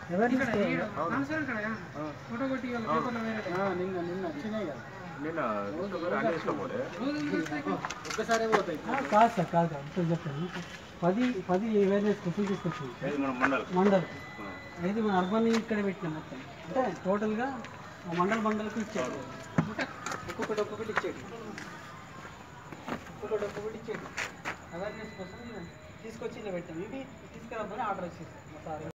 ఒక్కసారి పోతాయి కాదు సార్ కాదు అంతా చెప్పండి 10 అవేర్నెస్ కోసం తీసుకొచ్చింది మండల్ 5 మన అర్బన్ ఇక్కడ పెట్టినాం మొత్తం అంటే టోటల్గా మండల్కి ఇచ్చాడు ఒక్కొక్కటి ఇచ్చేది అవేర్నెస్ కోసం తీసుకొచ్చి ఇలా పెట్టాం ఇది తీసుకురాబోని ఆర్డర్ వచ్చేసి